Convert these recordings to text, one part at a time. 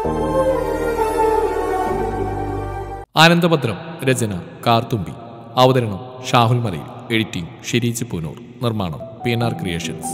ആനന്ദഭദ്രം. രചന കാർത്തുമ്പി. അവതരണം ഷാഹുൽ മലയിൽ. എഡിറ്റിംഗ് ഷിരീജ് പൂനൂർ. നിർമ്മാണം PNR creations.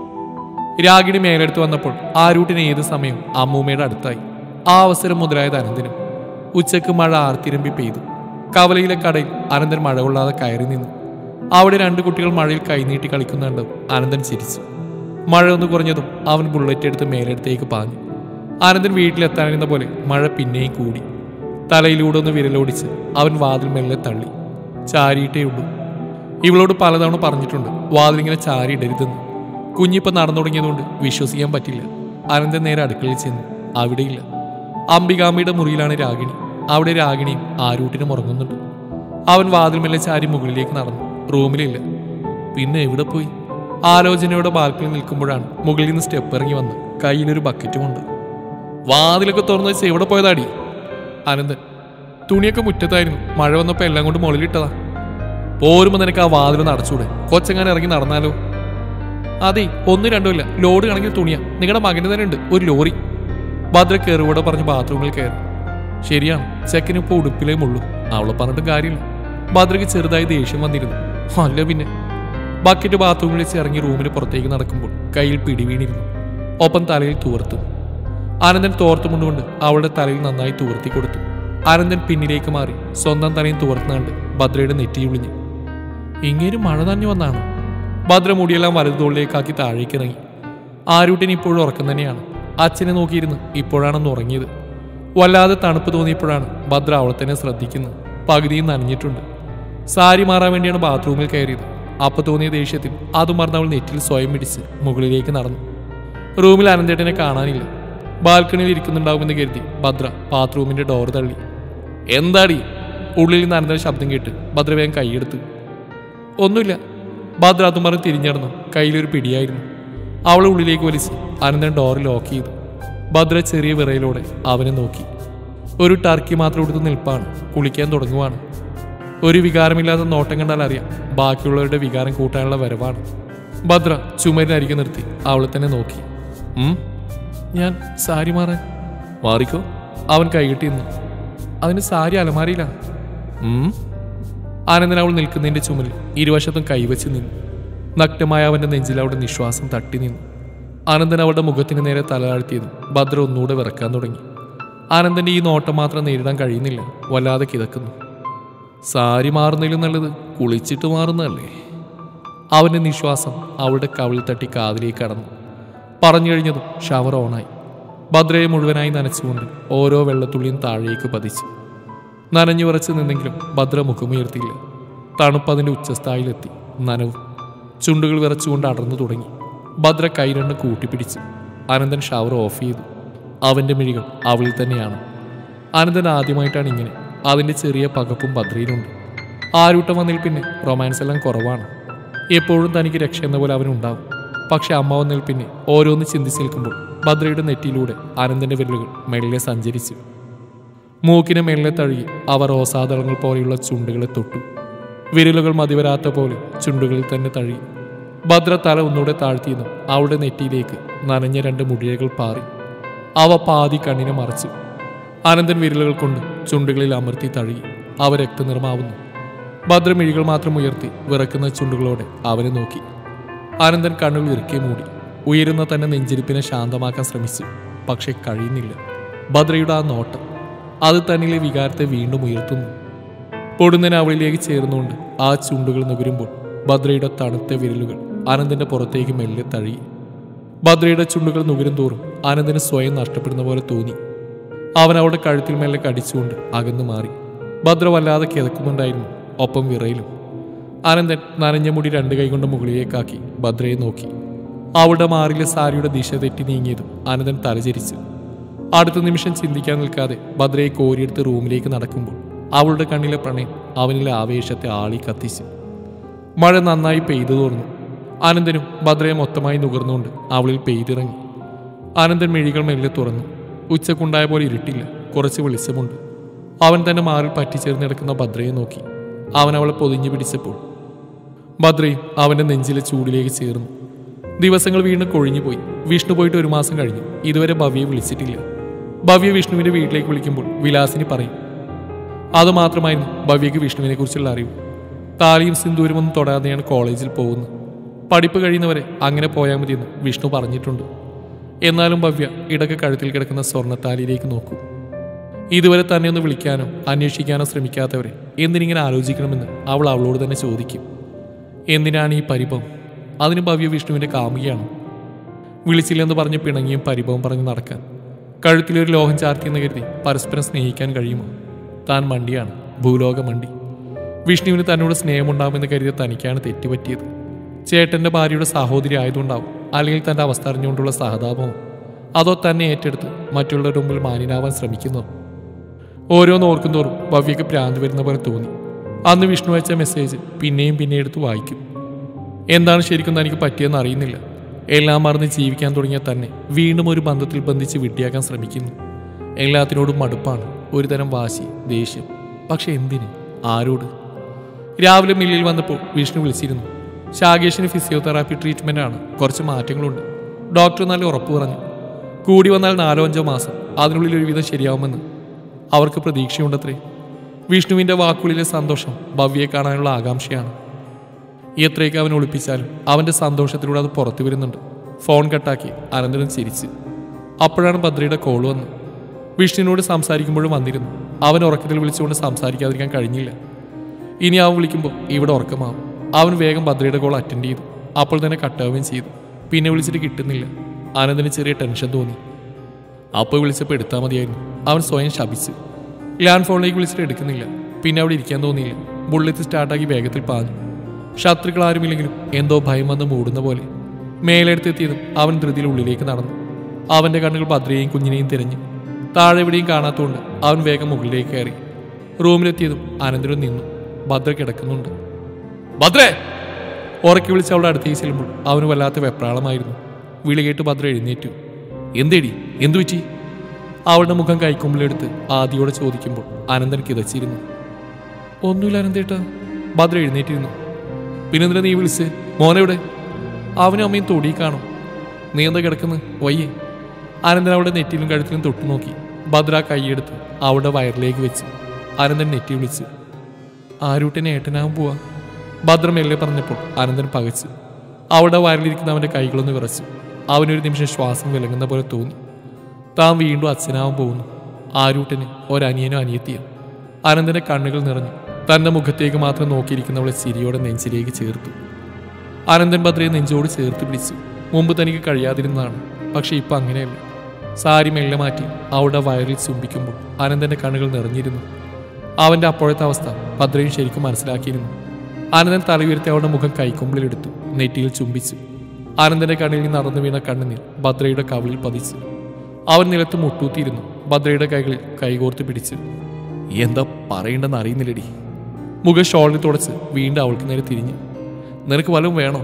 Ragini മേലെടുത്ത് വന്നപ്പോൾ ആരൂട്ടിന് ഏത് സമയം അമ്മൂമ്മയുടെ അടുത്തായി. ആ അവസരം മുതലായത് അനന്തനും. ഉച്ചക്ക് മഴ ആർത്തിരമ്പി പെയ്തു. കവലയിലെ കടയിൽ അനന്തൻ മഴ കൊള്ളാതെ കയറി നിന്നു. അവിടെ 2 കുട്ടികൾ മഴയിൽ കൈനീട്ടി കളിക്കുന്നുണ്ട്. അനന്തൻ ചിരിച്ചു. മഴ ഒന്ന് കുറഞ്ഞതും അവൻ ബുള്ളറ്റ് എടുത്ത് മേലെടുത്തേക്ക് പാഞ്ഞു. അനന്തൻ വീട്ടിലെത്താനിരുന്ന പോലെ മഴ പിന്നെയും കൂടി. തലയിലൂടെ ഒന്ന് വിരലോടിച്ച് അവൻ വാതിൽ മെല്ലെ തള്ളി. ചാരിയിട്ടേയുള്ളൂ. ഇവളോട് പലതവണ പറഞ്ഞിട്ടുണ്ട് വാതിലിങ്ങനെ ചാരിയിടരുതെന്ന്. കുഞ്ഞിപ്പം നടന്നു തുടങ്ങിയതുകൊണ്ട് വിശ്വസിക്കാൻ പറ്റില്ല. അനന്തൻ നേരെ അടുക്കളയിൽ ചെന്നു. അവിടെയില്ല. അംബികാമ്മയുടെ മുറിയിലാണ് രാഗിണി. അവിടെ രാഗിണിയും ആരൂട്ടിനും ഉറങ്ങുന്നുണ്ട്. അവൻ വാതിൽ മെല്ലെ ചാരി മുകളിലേക്ക് നടന്നു. റൂമിലില്ല. പിന്നെ എവിടെ പോയി? ആലോചനയോടെ ബാൽക്കണിയിൽ നിൽക്കുമ്പോഴാണ് മുകളിൽ നിന്ന് സ്റ്റെപ്പ് ഇറങ്ങി വന്ന് കയ്യിലൊരു ബക്കറ്റുമുണ്ട്. വാതിലൊക്കെ തുറന്നു വെച്ച് എവിടെ പോയതാടി? അനന്തൻ. തുണിയൊക്കെ മുറ്റത്തായിരുന്നു. മഴ വന്നപ്പോൾ എല്ലാം കൊണ്ട് മുകളിലിട്ടതാ. പോരുമ്പോൾ നിനക്ക് ആ വാതിലൊന്ന് അടച്ചൂടെ? കൊച്ചെങ്ങാനും ഇറങ്ങി നടന്നാലോ? അതെ, 1-2 ഇല്ല, ലോഡ് കണക്കിന് തുണിയാ. നിങ്ങളുടെ മകന് തന്നെ ഉണ്ട് ഒരു ലോറി. ഭദ്ര കയറുകൂടെ പറഞ്ഞ് ബാത്റൂമിൽ കയറി. ശരിയാണ്, ചെക്കന് ഇപ്പോൾ ഉടുപ്പിലേ ഉള്ളൂ. അവളെ പറഞ്ഞിട്ടും കാര്യമില്ല. ഭദ്രയ്ക്ക് ചെറുതായി ദേഷ്യം വന്നിരുന്നു. അല്ല പിന്നെ. ബക്കറ്റ് ബാത്റൂമിൽ വെച്ച് ഇറങ്ങി റൂമിന് പുറത്തേക്ക് നടക്കുമ്പോൾ കയ്യിൽ പിടിവീണിരുന്നു. ഒപ്പം തലയിൽ തൂർത്തു. അനന്തൻ തോർത്തുമുണ്ടുകൊണ്ട് അവളുടെ തലയിൽ നന്നായി തൂർത്തി കൊടുത്തു. അനന്തൻ പിന്നിലേക്ക് മാറി സ്വന്തം തലയും തുവർത്തുന്നാണ്ട് ഭദ്രയുടെ നെറ്റി വിളിഞ്ഞു. ഇങ്ങേരും മഴ നനഞ്ഞു വന്നാണ്. ഭദ്ര മുടിയെല്ലാം വലതുതോളിലേക്കാക്കി താഴേക്ക് ഇറങ്ങി. ആരൂട്ടിന് ഇപ്പോഴും ഉറക്കം തന്നെയാണ്. അച്ഛനെ നോക്കിയിരുന്ന് ഇപ്പോഴാണെന്ന് ഉറങ്ങിയത്. വല്ലാതെ തണുപ്പ് തോന്നിയപ്പോഴാണ് ഭദ്ര അവളെ തന്നെ ശ്രദ്ധിക്കുന്നത്. പകുതിയും നനഞ്ഞിട്ടുണ്ട്. സാരി മാറാൻ വേണ്ടിയാണ് ബാത്റൂമിൽ കയറിയത്. അപ്പൊ തോന്നിയ ദേഷ്യത്തിൽ അതും മറന്ന് അവൾ നെറ്റിൽ സ്വയം പിടിച്ച് മുകളിലേക്ക് നടന്നു. റൂമിൽ അനന്തേട്ടനെ കാണാനില്ല. ബാൽക്കണിയിൽ ഇരിക്കുന്നുണ്ടാവുമെന്ന് കരുതി ഭദ്ര ബാത്റൂമിന്റെ ഡോർ തള്ളി. എന്താടി? ഉള്ളിൽ നിന്ന് അനന്തൻ ശബ്ദം കേട്ട് ഭദ്ര വേഗം കൈയെടുത്തു. ഒന്നുമില്ല. ഭദ്ര അതും പറഞ്ഞ് തിരിഞ്ഞടന്നു. കയ്യിലൊരു പിടിയായിരുന്നു. അവളെ ഉള്ളിലേക്ക് വലിച്ച് അനന്തൻ ഡോർ ലോക്ക് ചെയ്തു. ഭദ്ര ചെറിയ വിറയിലൂടെ അവനെ നോക്കി. ഒരു ടർക്കി മാത്രം എടുത്ത് നിൽപ്പാണ്. കുളിക്കാൻ തുടങ്ങുവാണ്. ഒരു വികാരമില്ലാത്ത നോട്ടം കണ്ടാൽ അറിയാം ബാക്കിയുള്ളവരുടെ വികാരം കൂട്ടാനുള്ള വരവാണ്. ഭദ്ര ചുമരിനരികെ നിർത്തി അവളെ തന്നെ നോക്കി. ഞാൻ സാരി മാറാൻ. മാറിക്കോ. അവൻ കൈകിട്ടി നിന്നു. അതിന് സാരി അലമാരിയില്ല. ആനന്ദൻ അവൾ നിൽക്കുന്നതിന്റെ ചുമലിൽ ഇരുവശത്തും കൈവച്ച് നിന്നു. നഗ്നമായ അവന്റെ നെഞ്ചിൽ അവളുടെ നിശ്വാസം തട്ടി നിന്നു. ആനന്ദൻ അവളുടെ മുഖത്തിന് നേരെ തലതാഴ്ത്തിയതും ഭദ്ര ഒന്നുകൂടെ വിറക്കാൻ തുടങ്ങി. ആനന്ദന്റെ ഈ നോട്ടം മാത്രം നേരിടാൻ കഴിയുന്നില്ല. വല്ലാതെ കിതക്കുന്നു. സാരി മാറുന്നതിലും നല്ലത് കുളിച്ചിട്ട് മാറുന്നതല്ലേ? അവന്റെ നിശ്വാസം അവളുടെ കവിളിൽ തട്ടി കാതിലേക്ക് കടന്നു. പറഞ്ഞു കഴിഞ്ഞതും ഷവർ ഓണായി. ഭദ്രയെ മുഴുവനായി നനച്ചുകൊണ്ട് ഓരോ വെള്ളത്തുള്ളിയും താഴേക്ക് പതിച്ചു. നനഞ്ഞു വിറച്ച് നിന്നെങ്കിലും ഭദ്ര മുഖമുയർത്തിയില്ല. തണുപ്പതിൻ്റെ ഉച്ചസ്ഥായിലെത്തി. നനവും. ചുണ്ടുകൾ വിറച്ചുകൊണ്ട് അടർന്നു തുടങ്ങി. ഭദ്ര കൈ 2 കൂട്ടിപ്പിടിച്ചു. അനന്തൻ ഷവർ ഓഫ് ചെയ്തു. അവൻ്റെ മിഴികൾ അവളിൽ തന്നെയാണ്. അനന്തൻ ആദ്യമായിട്ടാണ് ഇങ്ങനെ. അതിൻ്റെ ചെറിയ പകപ്പും ഭദ്രയിലുണ്ട്. ആരൂട്ടം വന്നതിൽ പിന്നെ റൊമാൻസ് എല്ലാം കുറവാണ്. എപ്പോഴും തനിക്ക് രക്ഷ എന്ന പോലെ അവനുണ്ടാവും. പക്ഷെ അമ്മ വന്നതിൽ പിന്നെ ഓരോന്ന് ചിന്തിച്ച് നിൽക്കുമ്പോൾ ഭദ്രയുടെ നെറ്റിയിലൂടെ അനന്തൻ്റെ വിരലുകൾ മെല്ലെ സഞ്ചരിച്ചു. മൂക്കിനെ മെല്ലെ തഴുകി അവർ റോസാദളങ്ങൾ പോലെയുള്ള ചുണ്ടുകളെ തൊട്ടു. വിരലുകൾ മതിവരാത്ത പോലെ ചുണ്ടുകളിൽ തന്നെ തഴുകി. ഭദ്ര തല ഒന്നുകൂടെ താഴ്ത്തിയെന്നും അവളുടെ നെറ്റിയിലേക്ക് നനഞ്ഞ 2 മുടിയകൾ പാറി. അവ പാതി കണ്ണിനെ മറച്ചു. അനന്തൻ വിരലുകൾ കൊണ്ട് ചുണ്ടുകളിൽ അമർത്തി തഴുകി. അവ രക്തനിറമാവുന്നു. ഭദ്ര മിഴികൾ മാത്രം ഉയർത്തി വിറക്കുന്ന ചുണ്ടുകളോടെ അവനെ നോക്കി. അനന്തൻ കണ്ണുകൾ ഇറുക്കി മൂടി. ഉയരുന്ന തന്നെ നെഞ്ചിരിപ്പിനെ ശാന്തമാക്കാൻ ശ്രമിച്ചു. പക്ഷെ കഴിയുന്നില്ല. ഭദ്രയുടെ ആ നോട്ടം അത് തന്നിലെ വികാരത്തെ വീണ്ടും ഉയർത്തുന്നു. പൊടുന്നതിന് അവളിലേക്ക് ചേർന്നുകൊണ്ട് ആ ചുണ്ടുകൾ നുകരുമ്പോൾ ഭദ്രയുടെ തണുത്ത വിരലുകൾ അനന്തന്റെ പുറത്തേക്ക് മെല്ലെ തഴുകി. ഭദ്രയുടെ ചുണ്ടുകൾ നുകരും തോറും അനന്തന് സ്വയം നഷ്ടപ്പെടുന്ന പോലെ തോന്നി. അവൻ അവളുടെ കഴുത്തിൽ മെല്ലെ കടിച്ചുകൊണ്ട് അകന്നു മാറി. ഭദ്ര വല്ലാതെ കിതക്കുന്നുണ്ടായിരുന്നു. ഒപ്പം വിറയിലും. അനന്തൻ നനഞ്ഞ മുടി 2 കൈ കൊണ്ട് മുകളിലേക്കാക്കി ഭദ്രയെ നോക്കി. അവളുടെ മാറിലെ സാരിയുടെ ദിശ തെറ്റി നീങ്ങിയതും അനന്തൻ തലചരിച്ചു. അടുത്ത നിമിഷം ചിന്തിക്കാൻ നിൽക്കാതെ ഭദ്രയെ കോരിയെടുത്ത് റൂമിലേക്ക് നടക്കുമ്പോൾ അവളുടെ കണ്ണിലെ പ്രണയം അവനിലെ ആവേശത്തെ ആളി കത്തിച്ചു. മഴ നന്നായി പെയ്തു തോർന്നു. അനന്തനും ഭദ്രയെ മൊത്തമായി നുകർന്നുകൊണ്ട് അവളിൽ പെയ്തിറങ്ങി. അനന്തൻ മിഴികൾ മെല്ലെ തുറന്നു. ഉച്ചക്കുണ്ടായ പോലെ ഇരുട്ടില്ല. കുറച്ച് വെളിച്ചമുണ്ട്. അവൻ തന്നെ മാറിൽ പറ്റിച്ചേർന്ന് കിടക്കുന്ന ഭദ്രയെ നോക്കി. അവൻ അവളെ പൊതിഞ്ഞു പിടിച്ചപ്പോൾ ഭദ്രയും അവന്റെ നെഞ്ചിലെ ചൂടിലേക്ക് ചേർന്നു. ദിവസങ്ങൾ വീണ്ടും കൊഴിഞ്ഞുപോയി. വിഷ്ണു പോയിട്ട് 1 മാസം കഴിഞ്ഞു. ഇതുവരെ ഭവ്യയെ വിളിച്ചിട്ടില്ല. ഭവ്യ വിഷ്ണുവിന്റെ വീട്ടിലേക്ക് വിളിക്കുമ്പോൾ വിലാസിനി പറയും. അതുമാത്രമായിരുന്നു ഭവ്യയ്ക്ക് വിഷ്ണുവിനെ കുറിച്ചുള്ള അറിവ്. താലിയും സിന്ദൂരമൊന്നും തൊടാതെയാണ് കോളേജിൽ പോകുന്നത്. പഠിപ്പ് കഴിയുന്നവരെ അങ്ങനെ പോയാൽ മതിയെന്ന് വിഷ്ണു പറഞ്ഞിട്ടുണ്ട്. എന്നാലും ഭവ്യ ഇടയ്ക്ക് കഴുത്തിൽ കിടക്കുന്ന സ്വർണ്ണത്താലിയിലേക്ക് നോക്കും. ഇതുവരെ തന്നെ ഒന്ന് വിളിക്കാനോ അന്വേഷിക്കാനോ ശ്രമിക്കാത്തവരെ എന്തിനിങ്ങനെ ആലോചിക്കണമെന്ന് അവൾ അവളോട് തന്നെ ചോദിക്കും. എന്തിനാണ് ഈ പരിഭവം? അതിന് ഭവ്യ വിഷ്ണുവിന്റെ കാമുകയാണ്. വിളിച്ചില്ലെന്ന് പറഞ്ഞ് പിണങ്ങിയും പരിഭവം പറഞ്ഞ് നടക്കാൻ, കഴുത്തിലൊരു ലോഹം ചാർത്തിയെന്ന് കരുതി പരസ്പരം സ്നേഹിക്കാൻ കഴിയുമോ? താൻ മണ്ടിയാണ്, ഭൂലോക മണ്ടി. വിഷ്ണുവിന് തന്നോട് സ്നേഹമുണ്ടാകുമെന്ന് കരുതിയ തനിക്കാണ് തെറ്റുപറ്റിയത്. ചേട്ടന്റെ ഭാര്യയുടെ സഹോദരി ആയതുകൊണ്ടാവും, അല്ലെങ്കിൽ തന്റെ അവസ്ഥ അറിഞ്ഞുകൊണ്ടുള്ള സഹതാപമോ, അതോ തന്നെ ഏറ്റെടുത്ത് മറ്റുള്ളവരുടെ മുമ്പിൽ മാന്യനാവാൻ ശ്രമിക്കുന്നോ? ഓരോന്ന് ഓർക്കുന്തോറും ഭവ്യയ്ക്ക് ഭ്രാന്ത് വരുന്ന പോലെ തോന്നി. അന്ന് വിഷ്ണു അയച്ച മെസ്സേജ് പിന്നെയും പിന്നെ എടുത്ത് വായിക്കും. എന്താണ് ശരിക്കും തനിക്ക് പറ്റിയെന്ന് അറിയുന്നില്ല. എല്ലാം മറന്ന് ജീവിക്കാൻ തുടങ്ങിയ തന്നെ വീണ്ടും ഒരു ബന്ധത്തിൽ ബന്ധിച്ച് വിഡ്ഢിയാക്കാൻ ശ്രമിക്കുന്നു. എല്ലാത്തിനോടും മടുപ്പാണ്, ഒരുതരം വാശി, ദേഷ്യം. പക്ഷെ എന്തിന്? ആരോട്? രാവിലെ മില്ലിൽ വന്നപ്പോൾ വിഷ്ണു വിളിച്ചിരുന്നു. ശാകേഷിന് ഫിസിയോതെറാപ്പി ട്രീറ്റ്മെന്റ് ആണ്, കുറച്ച് മാറ്റങ്ങളുണ്ട്. ഡോക്ടർ നല്ല ഉറപ്പ് പറഞ്ഞു. കൂടി വന്നാൽ 4-5 മാസം, അതിനുള്ളിൽ ഒരുവിധം ശരിയാവുമെന്ന് അവർക്ക് പ്രതീക്ഷയുണ്ടത്രേ. വിഷ്ണുവിന്റെ വാക്കുകളിലെ സന്തോഷം ഭവ്യയെ കാണാനുള്ള ആകാംക്ഷയാണ്. എത്രയൊക്കെ അവൻ ഒളിപ്പിച്ചാലും അവന്റെ സന്തോഷത്തിലൂടെ അത് പുറത്തു വരുന്നുണ്ട്. ഫോൺ കട്ടാക്കി അനന്തരം ചിരിച്ച്. അപ്പോഴാണ് ഭദ്രയുടെ കോൾ വന്ന്. വിഷ്ണുവിനോട് സംസാരിക്കുമ്പോഴും വന്നിരുന്നു. അവൻ ഉറക്കത്തിൽ വിളിച്ചുകൊണ്ട് സംസാരിക്കാതിരിക്കാൻ കഴിഞ്ഞില്ല. ഇനി അവൻ വിളിക്കുമ്പോൾ ഇവിടെ ഉറക്കമാവും. അവൻ വേഗം ഭദ്രയുടെ കോൾ അറ്റൻഡ് ചെയ്തു. അപ്പോൾ തന്നെ കട്ടാവുകയും ചെയ്തു. പിന്നെ വിളിച്ചിട്ട് കിട്ടുന്നില്ല. ആനന്ദിന് ചെറിയ ടെൻഷൻ തോന്നി. അപ്പോൾ വിളിച്ചപ്പോൾ എടുത്താൽ മതിയായിരുന്നു. അവൻ സ്വയം ശപിച്ചു. ലാൻഡ് ഫോണിലേക്ക് വിളിച്ചിട്ട് എടുക്കുന്നില്ല. പിന്നെ അവിടെ ഇരിക്കാൻ തോന്നിയില്ല. ബുള്ളറ്റ് സ്റ്റാർട്ടാക്കി വേഗത്തിൽ പാഞ്ഞു. ശത്രുക്കൾ ആരുമില്ലെങ്കിലും എന്തോ ഭയം വന്ന് മൂടുന്ന പോലെ. മേലെടുത്തെത്തിയതും അവൻ ധൃതിയിൽ ഉള്ളിലേക്ക് നടന്നു. അവന്റെ കണ്ണുകൾ ഭദ്രയെയും കുഞ്ഞിനെയും തിരഞ്ഞു. താഴെ എവിടെയും കാണാത്തതുകൊണ്ട് അവൻ വേഗം മുകളിലേക്ക് കയറി. റൂമിലെത്തിയതും അനന്തരം നിന്നു. ഭദ്ര കിടക്കുന്നുണ്ട്. ഭദ്രേ! ഉറക്കി വിളിച്ച് അവളുടെ അടുത്തേക്ക് ചെല്ലുമ്പോൾ അവന് വല്ലാത്ത വെപ്രാളമായിരുന്നു. വിളി കേട്ട് ഭദ്ര എഴുന്നേറ്റു. എന്തേടി? എന്തു പറ്റി? അവളുടെ മുഖം കൈക്കൊമ്പിലെടുത്ത് ആദിയോടെ ചോദിക്കുമ്പോൾ അനന്തൻ കിതച്ചിരുന്നു. ഒന്നുമില്ല അനന്തേട്ടാ. ഭദ്ര എഴുന്നേറ്റിരുന്നു. പിന്നെന്തിനാ നീ വിളിച്ച്? മോനെവിടെ? അവനും അമ്മയും തൊടി കാണും. നീ എന്താ കിടക്കുന്നു? വയ്യേ? അനന്തൻ അവളുടെ നെറ്റിലും കഴുത്തിലും തൊട്ടു നോക്കി. ഭദ്ര കൈയെടുത്ത് അവളുടെ വയറിലേക്ക് വെച്ച് അനന്തൻ നെറ്റി വിളിച്ചു. ആരൂട്ടനെ ഏട്ടനാവാൻ പോവാ. ഭദ്ര മെല്ലെ പറഞ്ഞപ്പോൾ അനന്തൻ പകച്ചു. അവളുടെ വയറിലിരിക്കുന്ന അവന്റെ കൈകളൊന്ന് വിറച്ചു. അവനൊരു നിമിഷം ശ്വാസം വിലങ്ങുന്ന പോലെ തോന്നി. താൻ വീണ്ടും അച്ഛനാവാൻ പോകുന്നു. ആരൂട്ടന് ഒരനിയനോ അനിയത്തിയോ? അനന്തന്റെ കണ്ണുകൾ നിറഞ്ഞു. തന്റെ മുഖത്തേക്ക് മാത്രം നോക്കിയിരിക്കുന്നവളെ ചിരിയോടെ നെഞ്ചിലേക്ക് ചേർത്തു. അനന്തൻ ഭദ്രയെ നെഞ്ചോട് ചേർത്ത് പിടിച്ചു. മുമ്പ് തനിക്ക് കഴിയാതിരുന്നതാണ്. പക്ഷെ ഇപ്പൊ അങ്ങനെയല്ല. സാരി മെല്ലെ മാറ്റി അവളുടെ വയറിൽ ചുംബിക്കുമ്പോൾ അനന്തന്റെ കണ്ണുകൾ നിറഞ്ഞിരുന്നു. അവന്റെ അപ്പോഴത്തെ അവസ്ഥ ഭദ്രയും ശരിക്കും മനസ്സിലാക്കിയിരുന്നു. അനന്തൻ തലയുയർത്തി അവളുടെ മുഖം കൈക്കൊമ്പിലെടുത്തു. നെറ്റിയിൽ ചുംബിച്ചു. അനന്തന്റെ കണ്ണിൽ നിന്ന് നടന്നു വീണ കണ്ണുനീർ ഭദ്രയുടെ കവിളിൽ പതിച്ചു. അവൻ നിലത്ത് മുട്ടൂത്തിയിരുന്നു. ഭദ്രയുടെ കൈകളിൽ കൈകോർത്ത് പിടിച്ചു. എന്താ പറയേണ്ടെന്ന് അറിയുന്നില്ലടി. മുഖം ഷോളിൽ തുടച്ച് വീണ്ടും അവൾക്ക് നേരെ തിരിഞ്ഞു. നിനക്ക് വല്ലതും വേണോ?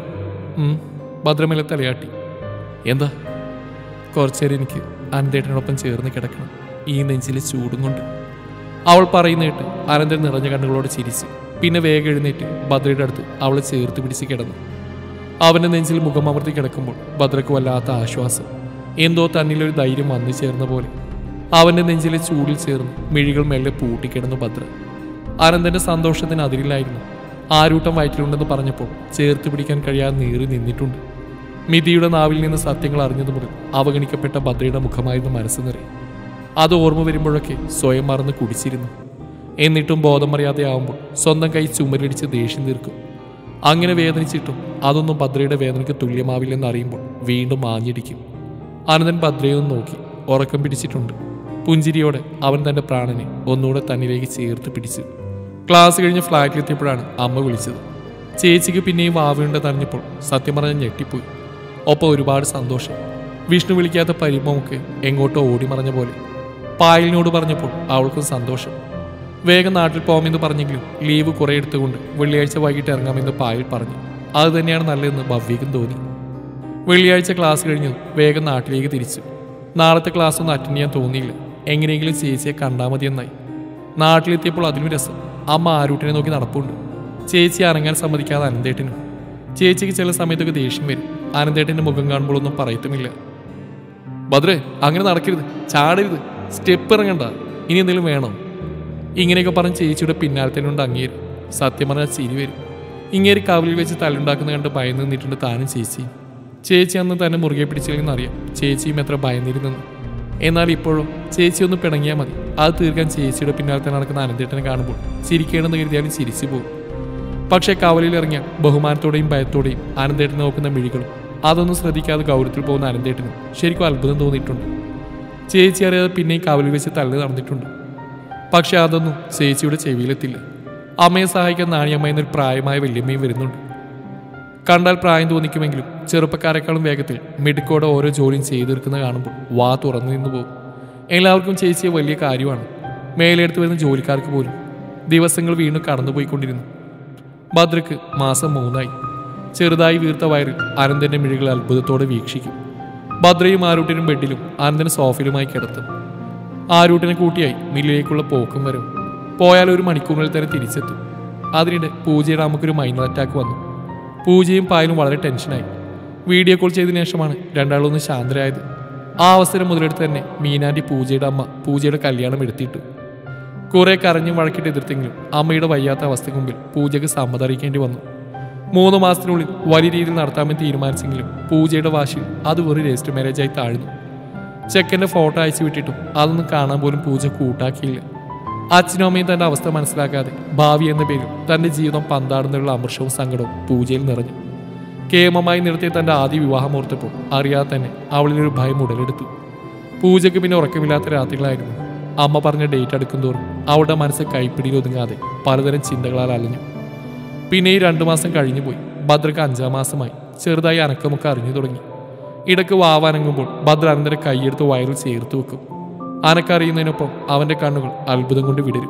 ഭദ്രമേലെ തലയാട്ടി. എന്താ? കുറച്ചേരം എനിക്ക് അനന്തേട്ടനോടൊപ്പം ചേർന്ന് കിടക്കണം, ഈ നെഞ്ചിലെ ചൂടും കൊണ്ട്. അവൾ പറയുന്നേട്ട് അനന്തൻ നിറഞ്ഞ കണ്ണുകളോട് ചിരിച്ചു. പിന്നെ വേഗം എഴുന്നേറ്റ് ഭദ്രയുടെ അടുത്ത് അവളെ ചേർത്ത് പിടിച്ച് കിടന്നു. അവന്റെ നെഞ്ചിൽ മുഖം അമർത്തി കിടക്കുമ്പോൾ ഭദ്രക്ക് വല്ലാത്ത ആശ്വാസം. എന്തോ തന്നിലൊരു ധൈര്യം വന്നു ചേർന്ന പോലെ. അവന്റെ നെഞ്ചിലെ ചൂടിൽ ചേർന്ന് മിഴികൾ മെല്ലെ പൂട്ടിക്കിടന്നു ഭദ്ര. അനന്തന്റെ സന്തോഷത്തിന് അതിരില്ലായിരുന്നു. ആരൂട്ടം വയറ്റിലുണ്ടെന്ന് പറഞ്ഞപ്പോൾ ചേർത്ത് പിടിക്കാൻ കഴിയാതെ നീറി നിന്നിട്ടുണ്ട്. മിതിയുടെ നാവിൽ നിന്ന് സത്യങ്ങൾ അറിഞ്ഞതു മുതൽ അവഗണിക്കപ്പെട്ട ഭദ്രയുടെ മുഖമായിരുന്നു മനസ്സ് നിറയെ. അത് ഓർമ്മ വരുമ്പോഴൊക്കെ സ്വയം മറന്ന് കുടിച്ചിരുന്നു. എന്നിട്ടും ബോധമറിയാതെ ആവുമ്പോൾ സ്വന്തം കൈ ചുമരിടിച്ച് ദേഷ്യം തീർക്കും. അങ്ങനെ വേദനിച്ചിട്ടും അതൊന്നും ഭദ്രയുടെ വേദനയ്ക്ക് തുല്യമാവില്ലെന്ന് അറിയുമ്പോൾ വീണ്ടും മാഞ്ഞിടിക്കും. അനന്തൻ ഭദ്രയൊന്നും നോക്കി. ഉറക്കം പിടിച്ചിട്ടുണ്ട്. പുഞ്ചിരിയോടെ അവൻ തന്റെ പ്രാണനെ ഒന്നുകൂടെ തന്നിലേക്ക് ചേർത്ത് പിടിച്ചു. ക്ലാസ് കഴിഞ്ഞ് ഫ്ലാറ്റിലെത്തിയപ്പോഴാണ് അമ്മ വിളിച്ചത്. ചേച്ചിക്ക് പിന്നെയും വാവയുണ്ടെന്ന് അറിഞ്ഞപ്പോൾ സത്യം പറഞ്ഞാൽ ഞെട്ടിപ്പോയി. ഒപ്പം ഒരുപാട് സന്തോഷം. വിഷ്ണു വിളിക്കാത്ത പരിമമൊക്കെ എങ്ങോട്ടോ ഓടി മറഞ്ഞ പോലെ. പായലിനോട് പറഞ്ഞപ്പോൾ അവൾക്കും സന്തോഷം. വേഗം നാട്ടിൽ പോകാമെന്ന് പറഞ്ഞെങ്കിലും ലീവ് കുറെ എടുത്തുകൊണ്ട് വെള്ളിയാഴ്ച വൈകിട്ട് ഇറങ്ങാമെന്ന് പായൽ പറഞ്ഞു. അത് തന്നെയാണ് നല്ലതെന്ന് ഭവ്യക്കും തോന്നി. വെള്ളിയാഴ്ച ക്ലാസ് കഴിഞ്ഞ് വേഗം നാട്ടിലേക്ക് തിരിച്ചു. നാളത്തെ ക്ലാസ് ഒന്നും അറ്റൻഡ് ചെയ്യാൻ തോന്നിയില്ല. എങ്ങനെയെങ്കിലും ചേച്ചിയെ കണ്ടാൽ മതിയെന്നായി. നാട്ടിലെത്തിയപ്പോൾ അതിനും രസം. അമ്മ ആരൂട്ടിനെ നോക്കി നടപ്പുണ്ട്. ചേച്ചി ഇറങ്ങാൻ സമ്മതിക്കാതെ അനന്തേട്ടനും. ചേച്ചിക്ക് ചില സമയത്തൊക്കെ ദേഷ്യം വരും. അനന്തേട്ടൻ്റെ മുഖം കാണുമ്പോഴൊന്നും പറയത്തുമില്ല. ഭദ്രേ, അങ്ങനെ നടക്കരുത്, ചാടരുത്, സ്റ്റെപ്പ് ഇറങ്ങണ്ട, ഇനി എന്തെങ്കിലും വേണോ? ഇങ്ങനെയൊക്കെ പറഞ്ഞ് ചേച്ചിയുടെ പിന്നാലെ തന്നെ ഉണ്ട് അങ്ങേര്. സത്യം പറഞ്ഞാൽ ചിരി വരും. ഇങ്ങേര് കവലിൽ വെച്ച് തല്ലുണ്ടാക്കുന്ന കണ്ട് ഭയന്ന് നിന്നിട്ടുണ്ട് താനും ചേച്ചി. ചേച്ചി അന്ന് തന്നെ മുറുകെ പിടിച്ചില്ലെന്നറിയാം ചേച്ചിയും എത്ര ഭയന്നിരുന്നെന്ന്. എന്നാൽ ഇപ്പോഴും ചേച്ചി ഒന്ന് പിണങ്ങിയാൽ മതി, അത് തീർക്കാൻ ചേച്ചിയുടെ പിന്നാലെ തന്നെ നടക്കുന്ന അനന്തേട്ടനെ കാണുമ്പോൾ ചിരിക്കേണ്ടെന്ന് കരുതിയാലും ചിരിച്ചു പോകും. പക്ഷേ കവലിൽ ഇറങ്ങിയ ബഹുമാനത്തോടെയും ഭയത്തോടെയും അനന്തേട്ടനെ നോക്കുന്ന മിഴികളും അതൊന്നും ശ്രദ്ധിക്കാതെ ഗൗരവത്തിൽ പോകുന്ന അനന്തേട്ടനും ശരിക്കും അത്ഭുതം തോന്നിയിട്ടുണ്ട്. ചേച്ചി അറിയാതെ പിന്നെയും കവലിൽ വെച്ച് തല്ല് നടന്നിട്ടുണ്ട്. പക്ഷെ അതൊന്നും ചേച്ചിയുടെ ചെവിയിലെത്തില്ല. അമ്മയെ സഹായിക്കാൻ നാണിയമ്മ എന്നൊരു പ്രായമായ വല്യമ്മയും വരുന്നുണ്ട്. കണ്ടാൽ പ്രായം തോന്നിക്കുമെങ്കിലും ചെറുപ്പക്കാരെക്കാളും വേഗത്തിൽ മിടുക്കോടെ ഓരോ ജോലിയും ചെയ്തു തീർക്കുന്ന കാണുമ്പോൾ വാ തുറന്നു നിന്ന് പോകും. എല്ലാവർക്കും ചേച്ചിയെ വലിയ കാര്യമാണ്. മേലെടുത്ത് വരുന്ന ജോലിക്കാർക്ക് പോലും. ദിവസങ്ങൾ വീണ്ടും കടന്നുപോയിക്കൊണ്ടിരുന്നു. ഭദ്രക്ക് മാസം 3 ചെറുതായി വീർത്ത വയറിൽ അനന്തന്റെ മിഴികൾ അത്ഭുതത്തോടെ വീക്ഷിക്കും. ഭദ്രയും ആരൂട്ടിനും ബെഡിലും അനന്തന് സോഫയിലുമായി കിടത്തും. ആരൂട്ടിനെ കൂട്ടിയായി മില്ലിലേക്കുള്ള പോക്കും വരും. പോയാൽ 1 മണിക്കൂറിൽ തന്നെ തിരിച്ചെത്തും. അതിനിടെ പൂജയുടെ അമ്മക്കൊരു മൈനർ അറ്റാക്ക് വന്നു. പൂജയും പായലും വളരെ ടെൻഷനായി. വീഡിയോ കോൾ ചെയ്തതിനു ശേഷമാണ് രണ്ടാളൊന്ന് ശാന്തരായത്. ആ അവസരം മുതലെടുത്ത് തന്നെ മീനാൻറ്റി പൂജയുടെ അമ്മ പൂജയുടെ കല്യാണം എടുത്തിട്ടു. കുറെ കരഞ്ഞും വഴക്കിട്ട് എതിർത്തെങ്കിലും അമ്മയുടെ വയ്യാത്ത അവസ്ഥയ്ക്ക് മുമ്പിൽ പൂജയ്ക്ക് സമ്മതം അറിയിക്കേണ്ടി വന്നു. 3 മാസത്തിനുള്ളിൽ വലിയ രീതിയിൽ നടത്താമെന്ന് തീരുമാനിച്ചെങ്കിലും പൂജയുടെ വാശിയിൽ അത് വെറും രജിസ്റ്റർ മാരേജായി താഴ്ന്നു. ചെക്കൻ്റെ ഫോട്ടോ അയച്ചു വിട്ടിട്ടും അതൊന്നും കാണാൻ പോലും പൂജ കൂട്ടാക്കിയില്ല. അച്ഛനും അമ്മയും തൻ്റെ അവസ്ഥ മനസ്സിലാക്കാതെ ഭാവി എന്ന പേരിൽ തൻ്റെ ജീവിതം പന്താടുന്നുള്ള അമർഷവും സങ്കടവും പൂജയിൽ നിറഞ്ഞു. കേമമായി നിർത്തിയ തൻ്റെ ആദ്യ വിവാഹം ഓർത്തപ്പോൾ അറിയാതെ തന്നെ അവളിലൊരു ഭയം ഉടലെടുത്തു. പൂജയ്ക്ക് പിന്നെ ഉറക്കമില്ലാത്ത രാത്രികളായിരുന്നു. അമ്മ പറഞ്ഞ ഡേറ്റ് അടുക്കുന്തോറും അവളുടെ മനസ്സ് കൈപ്പിടിയിൽ ഒതുങ്ങാതെ പലതരം ചിന്തകളാൽ അലഞ്ഞു. പിന്നെ ഈ 2 മാസം കഴിഞ്ഞു പോയി. ഭദ്രക്ക് 5-ാം മാസമായി. ചെറുതായി അനക്കമൊക്കെ അറിഞ്ഞു തുടങ്ങി. ഇടയ്ക്ക് വാവാനങ്ങുമ്പോൾ ഭദ്ര അനന്തരെ കൈയെടുത്ത് വയറിൽ ചേർത്ത് വെക്കും. അനക്കറിയുന്നതിനൊപ്പം അവൻ്റെ കണ്ണുകൾ അത്ഭുതം കൊണ്ട് വിടരും.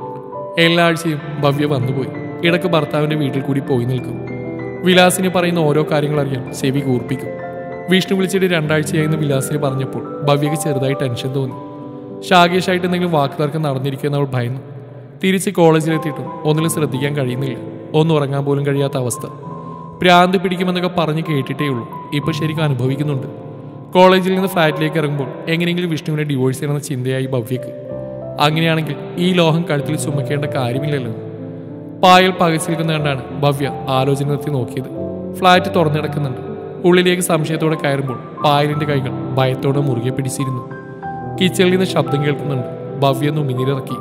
എല്ലാ ആഴ്ചയും ഭവ്യ വന്നുപോയി. ഇടയ്ക്ക് ഭർത്താവിൻ്റെ വീട്ടിൽ കൂടി പോയി നിൽക്കും. വിലാസിനെ പറയുന്ന ഓരോ കാര്യങ്ങൾ അറിയാൻ ചെവി കൂർപ്പിക്കും. വിഷ്ണു വിളിച്ചിട്ട് 2 ആഴ്ചയായെന്ന് വിലാസിനെ പറഞ്ഞപ്പോൾ ഭവ്യക്ക് ചെറുതായി ടെൻഷൻ തോന്നി. ഷാകേഷായിട്ട് എന്തെങ്കിലും വാക്കുതർക്കം നടന്നിരിക്കുമെന്ന് അവൾ ഭയന്നു. തിരിച്ച് കോളേജിലെത്തിയിട്ടും ഒന്നിലും ശ്രദ്ധിക്കാൻ കഴിയുന്നില്ല. ഒന്നും ഉറങ്ങാൻ പോലും കഴിയാത്ത അവസ്ഥ. ഭ്രാന്ത് പിടിക്കുമെന്നൊക്കെ പറഞ്ഞ് കേട്ടിട്ടേ ഉള്ളൂ. ഇപ്പോൾ ശരിക്കും അനുഭവിക്കുന്നുണ്ട്. കോളേജിൽ നിന്ന് ഫ്ലാറ്റിലേക്ക് ഇറങ്ങുമ്പോൾ എങ്ങനെയെങ്കിലും വിഷ്ണുവിനെ ഡിവോഴ്സ് ചെയ്യണമെന്ന ചിന്തയായി ഭവ്യക്ക്. അങ്ങനെയാണെങ്കിൽ ഈ ലോഹം കഴുത്തിൽ ചുമക്കേണ്ട കാര്യമില്ലല്ലോ. പായൽ പകച്ചിരിക്കുന്ന കണ്ടാണ് ഭവ്യ ആലോചന നിർത്തി നോക്കിയത്. ഫ്ലാറ്റ് തുറന്നിടക്കുന്നുണ്ട്. ഉള്ളിലേക്ക് സംശയത്തോടെ കയറുമ്പോൾ പായലിന്റെ കൈകൾ ഭയത്തോടെ മുറുകെ പിടിച്ചിരുന്നു. കിച്ചണിൽ നിന്ന് ശബ്ദം കേൾക്കുന്നുണ്ട്. ഭവ്യ നുമിനിറക്കി.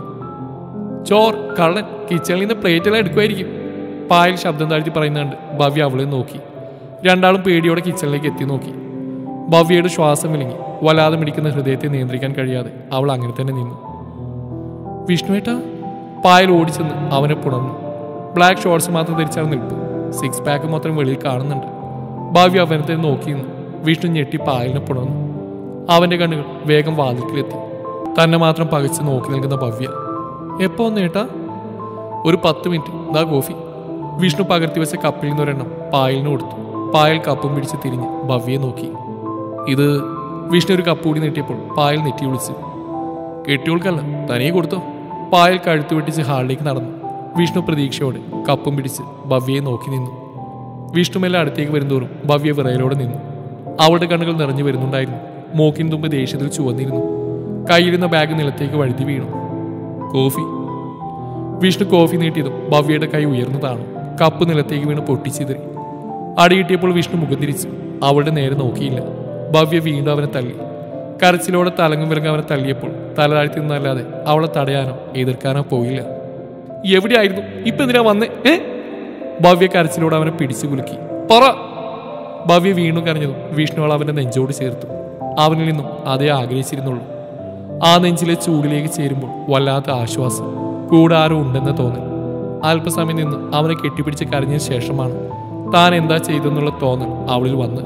ചോർ കള്ളൻ കിച്ചണിൽ നിന്ന് പ്ലേറ്റെല്ലാം എടുക്കുമായിരിക്കും. പായൽ ശബ്ദം താഴ്ത്തി പറയുന്നുണ്ട്. ഭവ്യ അവളെ നോക്കി. രണ്ടാളും പേടിയോടെ കിച്ചണിലേക്ക് എത്തി നോക്കി. ഭവ്യയുടെ ശ്വാസം വിലങ്ങി. വല്ലാതെ മിടിക്കുന്ന ഹൃദയത്തെ നിയന്ത്രിക്കാൻ കഴിയാതെ അവൾ അങ്ങനെ തന്നെ നിന്നു. വിഷ്ണുവേട്ടാ? പായൽ ഓടിച്ചെന്ന് അവനെ പുണർന്നു. ബ്ലാക്ക് ഷോർട്സ് മാത്രം ധരിച്ചാണ് നിൽപ്പ്. 6 പാക്ക് മാത്രം വെളിയിൽ കാണുന്നുണ്ട്. ഭവ്യ അവനെ തന്നെ നോക്കി നിന്നു. വിഷ്ണു ഞെട്ടി പായലിനെ പുണർന്നു. അവന്റെ കണ്ണുകൾ വേഗം വാതിൽക്കിലെത്തി. തന്നെ മാത്രം പകച്ച് നോക്കി നിൽക്കുന്ന ഭവ്യ. എപ്പോ വന്നേട്ടാ? ഒരു 10 മിനിറ്റ്. ദാ കോഫി. വിഷ്ണു പകർത്തി വെച്ച കപ്പിൽ നിന്നൊരെണ്ണം പായലിന് കൊടുത്തു. പായൽ കപ്പും പിടിച്ച് തിരിഞ്ഞ് ഭവ്യയെ നോക്കി. ഇത് വിഷ്ണു ഒരു കപ്പ് കൂടി നീട്ടിയപ്പോൾ പായൽ നെറ്റി വിളിച്ചു. കെട്ടിയോൾക്കല്ല, തനിയെ കൊടുത്തോ. പായൽ കഴുത്ത് വെട്ടിച്ച് ഹാളിലേക്ക് നടന്നു. വിഷ്ണു പ്രതീക്ഷയോടെ കപ്പും പിടിച്ച് ഭവ്യയെ നോക്കി നിന്നു. വിഷ്ണുമെല്ലാം അടുത്തേക്ക് വരുന്തോറും ഭവ്യ വിറയലോടെ നിന്നു. അവളുടെ കണ്ണുകൾ നിറഞ്ഞു വരുന്നുണ്ടായിരുന്നു. മൂക്കിൻ തുമ്പ് ദേഷ്യത്തിൽ ചുവന്നിരുന്നു. കയ്യിരുന്ന ബാഗ് നിലത്തേക്ക് വഴുതി വീണു. കോഫി. വിഷ്ണു കോഫി നീട്ടിയതും ഭവ്യയുടെ കൈ ഉയർന്നതാണ്. കപ്പ് നിലത്തേക്ക് വീണ് പൊട്ടിച്ചിതറി. അടികിട്ടിയപ്പോൾ വിഷ്ണു മുഖം തിരിച്ചു. അവളുടെ നേരെ നോക്കിയില്ല. ഭവ്യ വീണ്ടും അവനെ തല്ലി. കരച്ചിലോടെ തലങ്ങും വിലങ്ങും അവനെ തല്ലിയപ്പോൾ തല താഴ്ത്തി നിന്നല്ലാതെ അവളെ തടയാനോ എതിർക്കാനോ പോയില്ല. എവിടെയായിരുന്നു? ഇപ്പൊ എന്തിനാ വന്നേ? ഭവ്യ കരച്ചിലോടെ അവനെ പിടിച്ചു കുലുക്കി. പറ. ഭവ്യ വീണ്ടും കരഞ്ഞതും വിഷ്ണു അവന്റെ നെഞ്ചോട് ചേർത്തു. അവനിൽ നിന്നും അതേ ആഗ്രഹിച്ചിരുന്നുള്ളൂ. ആ നെഞ്ചിലെ ചൂടിലേക്ക് ചേരുമ്പോൾ വല്ലാത്ത ആശ്വാസം. കൂടെ ആരും ഉണ്ടെന്ന് തോന്നൽ. അല്പസമയം നിന്ന് അവനെ കെട്ടിപ്പിടിച്ച് കരഞ്ഞതിന് ശേഷമാണ് താൻ എന്താ ചെയ്തെന്നുള്ള തോന്നൽ അവളിൽ വന്ന്.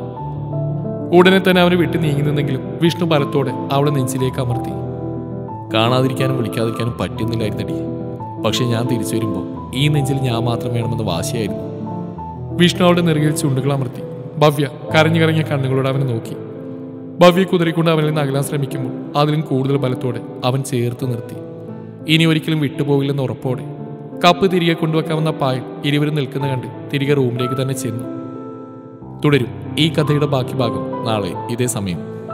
ഉടനെ തന്നെ അവനെ വിട്ട് നീങ്ങി നിന്നെങ്കിലും വിഷ്ണു ബലത്തോടെ അവളെ നെഞ്ചിലേക്ക് അമർത്തി. കാണാതിരിക്കാനും വിളിക്കാതിരിക്കാനും പറ്റുന്നില്ലായിരുന്നടി. പക്ഷെ ഞാൻ തിരിച്ചു വരുമ്പോൾ ഈ നെഞ്ചിൽ ഞാൻ മാത്രം വേണമെന്ന് വാശിയായിരുന്നു. വിഷ്ണു അവളുടെ നെറുകിൽ ചുണ്ടുകൾ അമർത്തി. ഭവ്യ കരഞ്ഞു കറങ്ങിയ കണ്ണുകളോട് അവനെ നോക്കി. ഭവ്യ കുതിരിക്കൊണ്ട് അവനിൽ നിന്ന് അകലാൻ ശ്രമിക്കുമ്പോൾ അതിലും കൂടുതൽ ബലത്തോടെ അവൻ ചേർത്ത് നിർത്തി. ഇനി ഒരിക്കലും വിട്ടുപോകില്ലെന്ന് ഉറപ്പോടെ. കപ്പ് തിരികെ കൊണ്ടുവെക്കാമെന്ന പായൽ ഇരുവരും നിൽക്കുന്ന കണ്ട് തിരികെ റൂമിലേക്ക് തന്നെ ചെന്നു. തുടരും ഈ കഥയുടെ ബാക്കി ഭാഗം നാളെ ഇതേ സമയം.